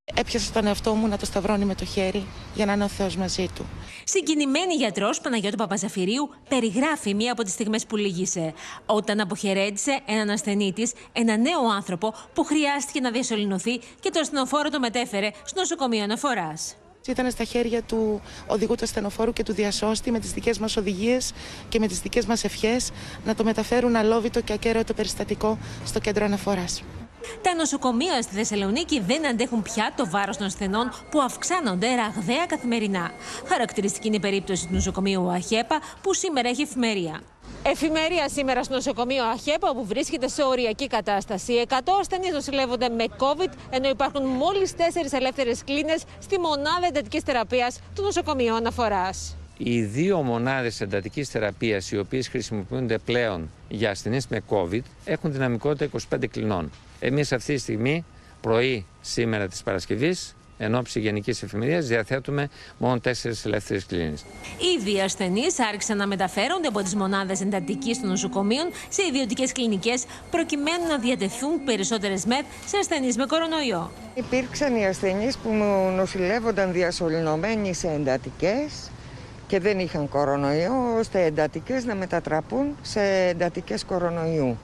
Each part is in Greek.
Έπιασα τον εαυτό μου να το σταυρώνει με το χέρι για να είναι ο Θεός μαζί του. Συγκινημένη γιατρός Παναγιώτη Παπαζαφυρίου περιγράφει μία από τις στιγμές που λύγησε. Όταν αποχαιρέτησε έναν ασθενή της, ένα νέο άνθρωπο που χρειάστηκε να διασωληνωθεί και το ασθενοφόρο το μετέφερε στο νοσοκομείο αναφοράς. Ήταν στα χέρια του οδηγού του ασθενοφόρου και του διασώστη με τις δικές μας οδηγίες και με τις δικές μας ευχές να το μεταφέρουν αλόβητο και ακέραιο περιστατικό στο κέντρο αναφοράς. Τα νοσοκομεία στη Θεσσαλονίκη δεν αντέχουν πια το βάρος των ασθενών που αυξάνονται ραγδαία καθημερινά. Χαρακτηριστική είναι η περίπτωση του νοσοκομείου ΑΧΕΠΑ που σήμερα έχει εφημερία. Εφημερία σήμερα στο νοσοκομείο ΑΧΕΠΑ που βρίσκεται σε οριακή κατάσταση. 100 ασθενείς νοσηλεύονται με COVID, ενώ υπάρχουν μόλις 4 ελεύθερες κλίνες στη μονάδα εντατικής θεραπείας του νοσοκομείου αναφοράς. Οι 2 μονάδες εντατικής θεραπείας, οι οποίες χρησιμοποιούνται πλέον για ασθενείς με COVID, έχουν δυναμικότητα 25 κλινών. Εμείς αυτή τη στιγμή, πρωί σήμερα της Παρασκευής, εν ώψη γενικής εφημερίας, διαθέτουμε μόνο 4 ελεύθερες κλίνες. Ήδη οι ασθενείς άρχισαν να μεταφέρονται από τις μονάδες εντατικής των νοσοκομείων σε ιδιωτικές κλινικές, προκειμένου να διατεθούν περισσότερες ΜΕΘ σε ασθενείς με κορονοϊό. Υπήρξαν οι ασθενείς που νοσηλεύονταν διασωληνωμένοι σε εντατικές και δεν είχαν κορονοϊό, ώστε εντατικές να μετατραπούν σε εντατικές κορονοϊού.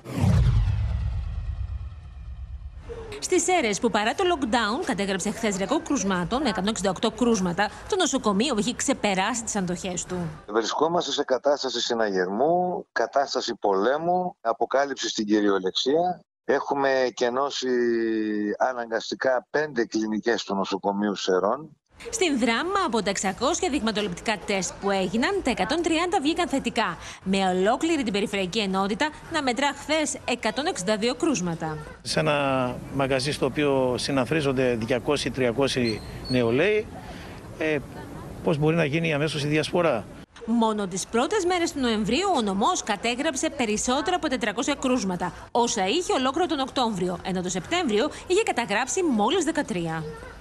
Στις Σέρρες, που παρά το lockdown κατέγραψε χθες ρεκόρ κρουσμάτων με 168 κρούσματα, το νοσοκομείο έχει ξεπεράσει τις αντοχές του. Βρισκόμαστε σε κατάσταση συναγερμού, κατάσταση πολέμου, αποκάλυψη στην κυριολεξία. Έχουμε κενώσει αναγκαστικά 5 κλινικές του νοσοκομείου Σερών. Στην Δράμα, από τα 600 δειγματοληπτικά τεστ που έγιναν, τα 130 βγήκαν θετικά, με ολόκληρη την περιφερειακή ενότητα να μετρά χθες 162 κρούσματα. Σε ένα μαγαζί στο οποίο συναθρίζονται 200-300 νεολαίοι, πώς μπορεί να γίνει αμέσως η διασπορά. Μόνο τις πρώτες μέρες του Νοεμβρίου ο νομός κατέγραψε περισσότερα από 400 κρούσματα, όσα είχε ολόκληρο τον Οκτώβριο, ενώ το Σεπτέμβριο είχε καταγράψει μόλις 13.